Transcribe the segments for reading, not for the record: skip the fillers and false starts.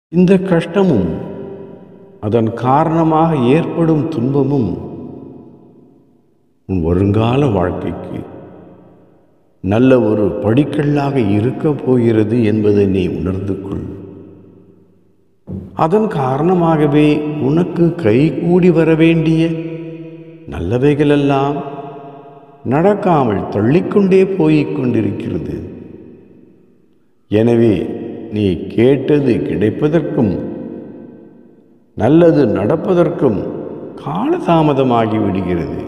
இந்த கஷ்டமும் அதன் காரணமாக ஏற்படும் துன்பமும் உன் வருங்கால வாழ்க்கைக்கு நல்ல ஒரு படிக்கல்லாக இருக்கப் போகிறது என்பதை நீ உணர்ந்து கொள். அதன் காரணமாகவே உனக்கு கைகூடி வர வேண்டிய நல்லவைகளெல்லாம் நடக்காமல் தள்ளிக்கொண்டே போய்க் கொண்டிருக்கிறது. எனவே நீ கேட்டது கிடைப்பதற்கும் நல்லது நடப்பதற்கும் காலதாமதமாகி விடுகிறது.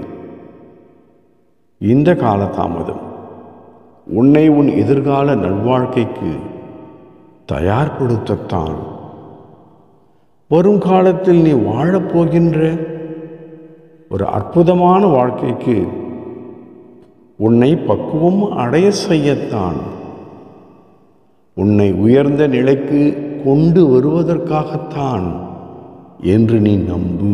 இந்த காலதாமதம் உன்னை உன் எதிர்கால நல்வாழ்க்கைக்கு தயார்படுத்தத்தான். வரும் காலத்தில் நீ வாழப்போகின்ற ஒரு அற்புதமான வாழ்க்கைக்கு உன்னை பக்குவம் அடைய செய்யத்தான். உன்னை உயர்ந்த நிலைக்கு கொண்டு வருவதற்காகத்தான் என்று நீ நம்பு.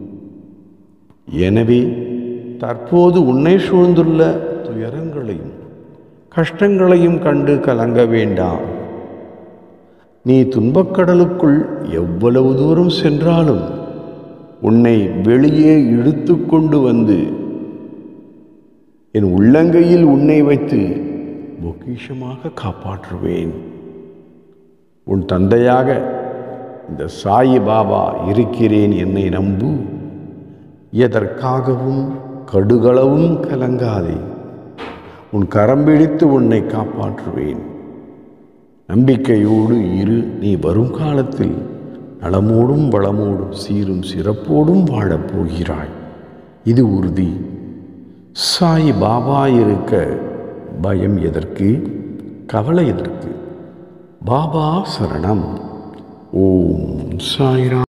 எனவே தற்போது உன்னை சூழ்ந்துள்ள துயரங்களையும் கஷ்டங்களையும் கண்டு கலங்க வேண்டாம். நீ துன்பக்கடலுக்குள் எவ்வளவு தூரம் சென்றாலும் உன்னை வெளியே இழுத்து கொண்டு வந்து என் உள்ளங்கையில் உன்னை வைத்து பொக்கிஷமாக காப்பாற்றுவேன். உன் தந்தையாக இந்த சாய் பாபா இருக்கிறேன், என்னை நம்பு. எதற்காகவும் கடுகளவும் கலங்காதே. உன் கரம் பிடித்து உன்னை காப்பாற்றுவேன். நம்பிக்கையோடு இரு. நீ வரும் காலத்தில் நலமோடும் வளமோடும் சீரும் சிறப்போடும் வாழப்போகிறாய். இது உறுதி. சாய் பாபா இருக்க பயம் எதற்கு? கவலை எதற்கு? பாபா சரணம். ஓம் சாய்ராம்.